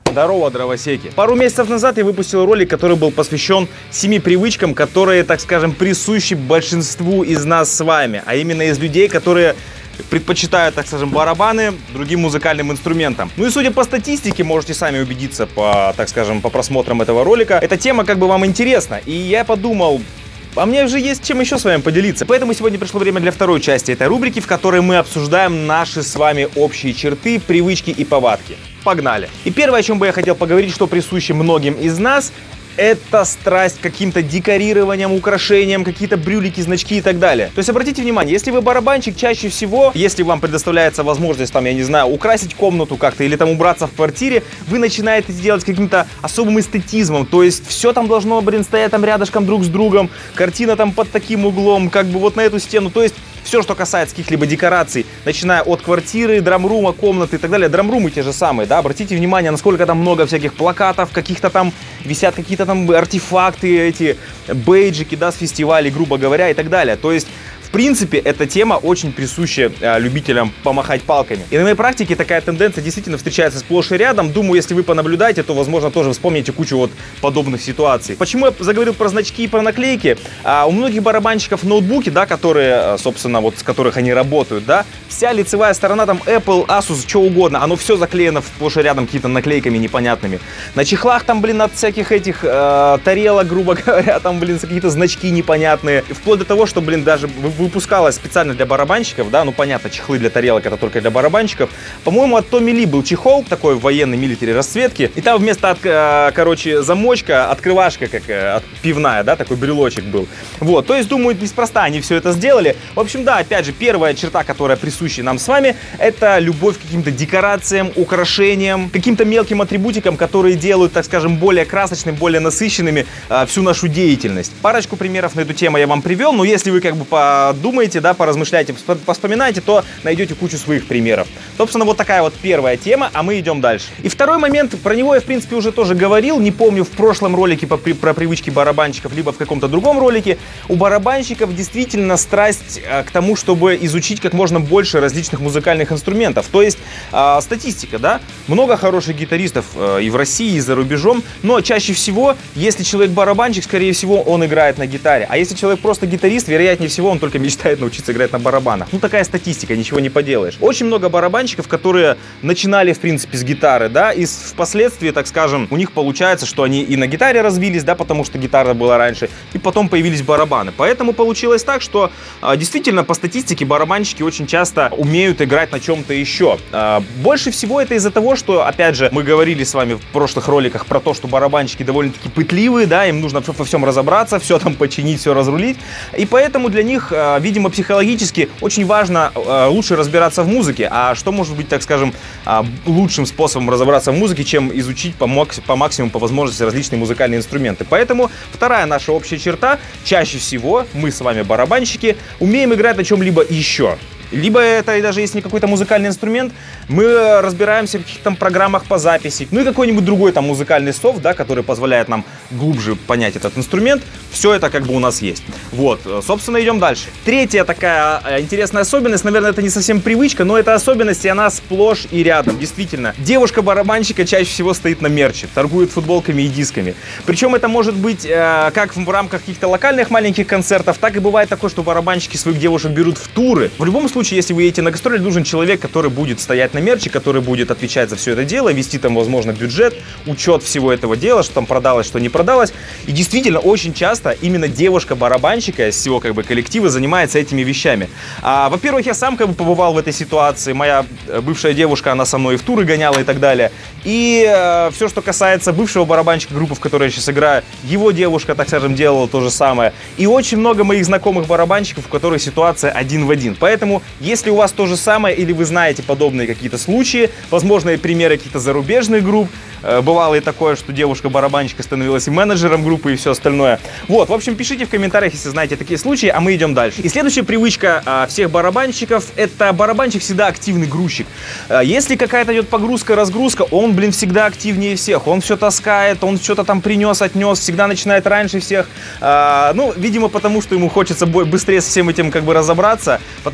Здорово, дровосеки! Пару месяцев назад я выпустил ролик, который был посвящен 7 привычкам, которые, так скажем, присущи большинству из нас с вами, а именно из людей, которые предпочитают, так скажем, барабаны другим музыкальным инструментам. Ну и судя по статистике, можете сами убедиться по, так скажем, по просмотрам этого ролика, эта тема как бы вам интересна. И я подумал, а мне же есть чем еще с вами поделиться. Поэтому сегодня пришло время для второй части этой рубрики, в которой мы обсуждаем наши с вами общие черты, привычки и повадки. Погнали! И первое, о чем бы я хотел поговорить, что присуще многим из нас, это страсть к каким-то декорированиям, украшениям, какие-то брюлики, значки и так далее. То есть обратите внимание, если вы барабанщик, чаще всего, если вам предоставляется возможность, там, я не знаю, украсить комнату как-то или там убраться в квартире, вы начинаете делать каким-то особым эстетизмом. То есть все там должно, блин, стоять там рядышком друг с другом, картина там под таким углом, как бы вот на эту стену. То есть все, что касается каких-либо декораций, начиная от квартиры, драмрума, комнаты и так далее. Драмрумы те же самые, да, обратите внимание, насколько там много всяких плакатов, каких-то там висят какие-то там артефакты, эти бейджики, да, с фестивалей, грубо говоря, и так далее. То есть, в принципе, эта тема очень присуща любителям помахать палками. И на моей практике такая тенденция действительно встречается сплошь и рядом. Думаю, если вы понаблюдаете, то, возможно, тоже вспомните кучу вот подобных ситуаций. Почему я заговорил про значки и про наклейки? У многих барабанщиков ноутбуки, да, которые, собственно, вот с которых они работают, да, вся лицевая сторона там Apple, Asus, что угодно, оно все заклеено сплошь и рядом какими-то наклейками непонятными. На чехлах там, блин, от всяких этих тарелок, грубо говоря, там, блин, какие-то значки непонятные. Вплоть до того, что, блин, даже выпускалась специально для барабанщиков, да, ну понятно, чехлы для тарелок это только для барабанщиков. По-моему, от Tommy Lee был чехол такой военный, милитари расцветки, и там вместо, короче, замочка, открывашка, как пивная, да, такой брелочек был. Вот, то есть, думаю, неспроста они все это сделали. В общем, да, опять же, первая черта, которая присуща нам с вами, это любовь к каким-то декорациям, украшениям, каким-то мелким атрибутикам, которые делают, так скажем, более красочными, более насыщенными всю нашу деятельность. Парочку примеров на эту тему я вам привел, но если вы как бы подумаете, да, поразмышляйте, поспоминайте, то найдете кучу своих примеров. Собственно, вот такая вот первая тема, а мы идем дальше. И второй момент, про него я, в принципе, уже тоже говорил, не помню, в прошлом ролике про привычки барабанщиков, либо в каком-то другом ролике. У барабанщиков действительно страсть к тому, чтобы изучить как можно больше различных музыкальных инструментов. То есть, статистика, да, много хороших гитаристов и в России, и за рубежом, но чаще всего, если человек барабанщик, скорее всего, он играет на гитаре. А если человек просто гитарист, вероятнее всего, он только мечтает научиться играть на барабанах. Ну, такая статистика, ничего не поделаешь. Очень много барабанщиков, которые начинали, в принципе, с гитары, да, и впоследствии, так скажем, у них получается, что они и на гитаре развились, да, потому что гитара была раньше, и потом появились барабаны. Поэтому получилось так, что действительно, по статистике, барабанщики очень часто умеют играть на чем-то еще. Больше всего это из-за того, что, опять же, мы говорили с вами в прошлых роликах про то, что барабанщики довольно-таки пытливые, да, им нужно во всем разобраться, все там починить, все разрулить, и поэтому для них, видимо, психологически очень важно лучше разбираться в музыке. А что может быть, так скажем, лучшим способом разобраться в музыке, чем изучить по максимуму, по возможности различные музыкальные инструменты. Поэтому вторая наша общая черта, чаще всего мы с вами, барабанщики, умеем играть на чем-либо еще. Либо это и даже если не какой-то музыкальный инструмент, мы разбираемся в каких-то там программах по записи, ну и какой-нибудь другой там музыкальный софт, да, который позволяет нам глубже понять этот инструмент. Все это как бы у нас есть. Вот, собственно, идем дальше. Третья такая интересная особенность, наверное, это не совсем привычка, но это особенность, и она сплошь и рядом. Действительно, девушка-барабанщика чаще всего стоит на мерче, торгует футболками и дисками. Причем это может быть как в рамках каких-то локальных маленьких концертов, так и бывает такое, что барабанщики своих девушек берут в туры. В любом случае, если вы едете на гастроли, нужен человек, который будет стоять на мерче, который будет отвечать за все это дело, вести там, возможно, бюджет, учет всего этого дела, что там продалось, что не продалось. И действительно, очень часто именно девушка-барабанщика из всего как бы коллектива занимается этими вещами. Во-первых, я сам как бы побывал в этой ситуации. Моя бывшая девушка, она со мной и в туры гоняла и так далее. И все, что касается бывшего барабанщика группы, в которой я сейчас играю, его девушка, так скажем, делала то же самое. И очень много моих знакомых барабанщиков, в которых ситуация один в один. Поэтому, если у вас то же самое, или вы знаете подобные какие-то случаи, возможно, и примеры каких-то зарубежных групп, бывало и такое, что девушка-барабанщика становилась и менеджером группы, и все остальное. Вот, в общем, пишите в комментариях, если знаете такие случаи, а мы идем дальше. И следующая привычка всех барабанщиков — это барабанщик всегда активный грузчик. Если какая-то идет погрузка-разгрузка, он, блин, всегда активнее всех. Он все таскает, он что-то там принес, отнес, всегда начинает раньше всех. Ну, видимо, потому что ему хочется быстрее со всем этим как бы разобраться, потому что, видимо,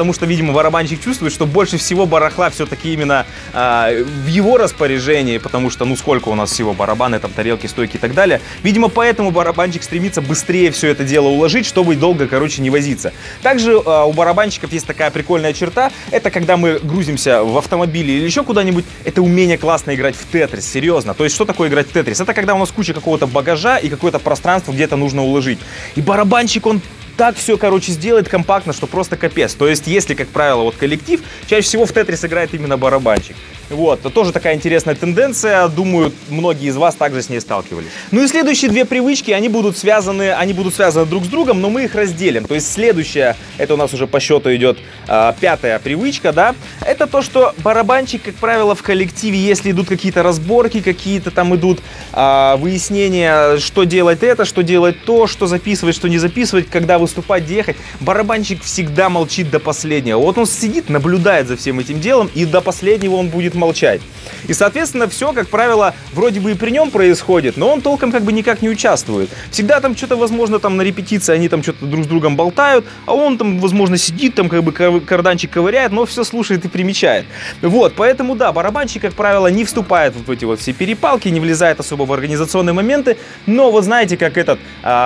видимо, барабанщик чувствует, что больше всего барахла все-таки именно в его распоряжении, потому что, ну, сколько у нас всего барабаны, там, тарелки, стойки и так далее. Видимо, поэтому барабанщик стремится быстрее все это дело уложить, чтобы долго, короче, не возиться. Также у барабанщиков есть такая прикольная черта, это когда мы грузимся в автомобиле или еще куда-нибудь, это умение классно играть в тетрис, серьезно. То есть, что такое играть в тетрис? Это когда у нас куча какого-то багажа и какое-то пространство где-то нужно уложить. И барабанщик, он так все, короче, сделает компактно, что просто капец. То есть, если, как правило, вот коллектив, чаще всего в тетрис играет именно барабанщик. Вот, это тоже такая интересная тенденция, думаю, многие из вас также с ней сталкивались. Ну и следующие две привычки, они будут связаны друг с другом, но мы их разделим. То есть следующая, это у нас уже по счету идет пятая привычка, да, это то, что барабанщик, как правило, в коллективе, если идут какие-то разборки, какие-то там идут выяснения, что делать это, что делать то, что записывать, что не записывать, когда выступать, где ехать, барабанщик всегда молчит до последнего. Вот он сидит, наблюдает за всем этим делом, и до последнего он будет молчать. И, соответственно, все, как правило, вроде бы и при нем происходит, но он толком как бы никак не участвует. Всегда там что-то, возможно, там на репетиции они там что-то друг с другом болтают, а он там, возможно, сидит, там как бы карданчик ковыряет, но все слушает и примечает. Вот, поэтому, да, барабанщик, как правило, не вступает в эти вот все перепалки, не влезает особо в организационные моменты, но вот знаете, как этот...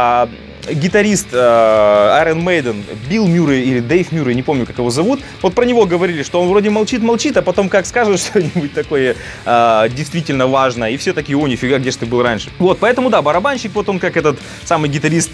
гитарист Iron Maiden Билл Мюррей или Дэйв Мюррей, не помню, как его зовут, вот про него говорили, что он вроде молчит, а потом как скажет что-нибудь такое действительно важное, и все такие: о, нифига, где же ты был раньше? Вот, поэтому да, барабанщик, вот он как этот самый гитарист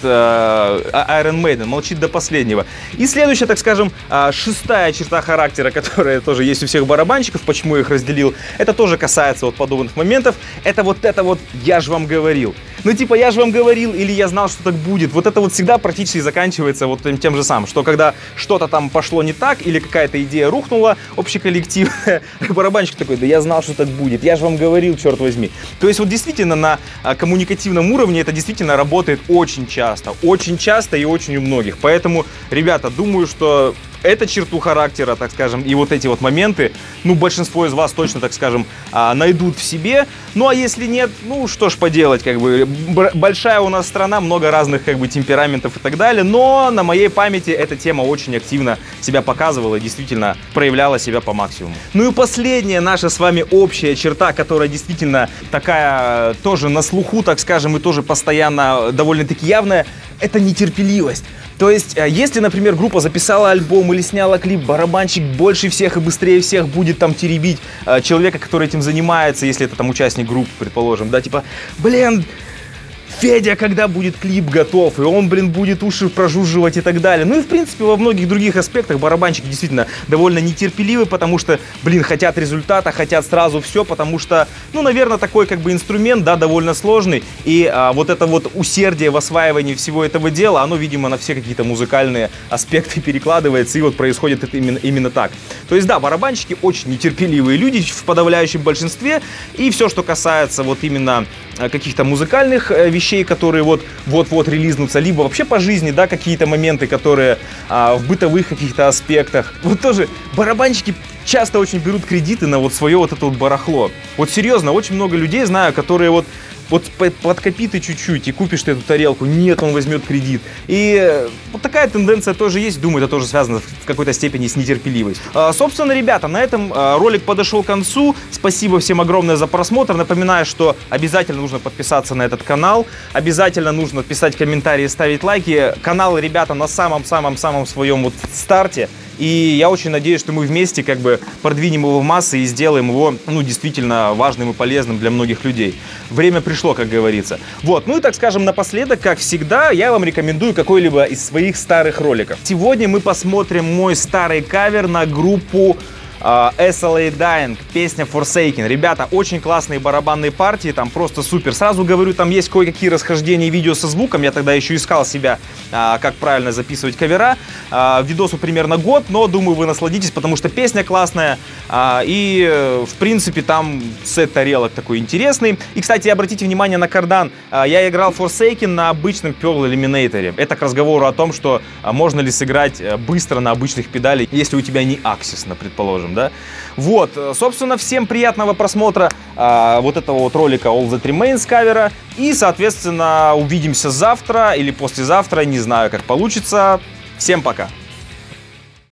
Iron Maiden, молчит до последнего. И следующая, так скажем, шестая черта характера, которая тоже есть у всех барабанщиков, почему я их разделил, это тоже касается вот подобных моментов, это вот «я же вам говорил». Ну типа «я же вам говорил» или «я знал, что так будет». Вот это вот всегда практически заканчивается вот тем же самым, что когда что-то там пошло не так или какая-то идея рухнула, общий коллектив, барабанщик такой: да я знал, что так будет, я же вам говорил, черт возьми. То есть вот действительно на коммуникативном уровне это действительно работает очень часто и очень у многих. Поэтому, ребята, думаю, что эту черту характера, так скажем, и вот эти вот моменты, ну, большинство из вас точно, так скажем, найдут в себе. Ну, а если нет, ну, что ж поделать, как бы, большая у нас страна, много разных, как бы, темпераментов и так далее, но на моей памяти эта тема очень активно себя показывала и действительно проявляла себя по максимуму. Ну и последняя наша с вами общая черта, которая действительно такая тоже на слуху, так скажем, и тоже постоянно довольно-таки явная, это нетерпеливость. То есть, если, например, группа записала альбом или сняла клип, барабанщик больше всех и быстрее всех будет там теребить человека, который этим занимается, если это там участник группы, предположим, да, типа, блин, Федя, когда будет клип готов, и он, блин, будет уши прожужживать и так далее. Ну и, в принципе, во многих других аспектах барабанщики действительно довольно нетерпеливы, потому что, блин, хотят результата, хотят сразу все, потому что, ну, наверное, такой, как бы, инструмент, да, довольно сложный, и вот это вот усердие в осваивании всего этого дела, оно, видимо, на все какие-то музыкальные аспекты перекладывается, и вот происходит это именно так. То есть, да, барабанщики очень нетерпеливые люди в подавляющем большинстве, и все, что касается вот именно каких-то музыкальных вещей, которые вот-вот релизнутся, либо вообще по жизни, да, какие-то моменты, которые в бытовых каких-то аспектах. Вот тоже барабанщики часто очень берут кредиты на вот свое вот это вот барахло. Вот серьезно, очень много людей знаю, которые вот подкопи ты чуть-чуть и купишь ты эту тарелку, нет, он возьмет кредит. И вот такая тенденция тоже есть, думаю, это тоже связано в какой-то степени с нетерпеливостью. Собственно, ребята, на этом ролик подошел к концу. Спасибо всем огромное за просмотр. Напоминаю, что обязательно нужно подписаться на этот канал, обязательно нужно писать комментарии, ставить лайки. Канал, ребята, на самом-самом-самом своем вот старте. И я очень надеюсь, что мы вместе как бы продвинем его в массы и сделаем его, ну, действительно важным и полезным для многих людей. Время пришло, как говорится. Вот, ну и, так скажем, напоследок, как всегда, я вам рекомендую какой-либо из своих старых роликов. Сегодня мы посмотрим мой старый кавер на группу SLA Dying, песня Forsaken. Ребята, очень классные барабанные партии, там просто супер. Сразу говорю, там есть кое-какие расхождения видео со звуком. Я тогда еще искал себя, как правильно записывать кавера. Видосу примерно год, но думаю, вы насладитесь, потому что песня классная. И, в принципе, там сет тарелок такой интересный. И, кстати, обратите внимание на кардан. Я играл Forsaken на обычном Pearl Eliminator. Это к разговору о том, что можно ли сыграть быстро на обычных педалях, если у тебя не Axis, предположим. Да? Вот, собственно, всем приятного просмотра вот этого вот ролика All That Remains кавера. И, соответственно, увидимся завтра или послезавтра, не знаю, как получится. Всем пока!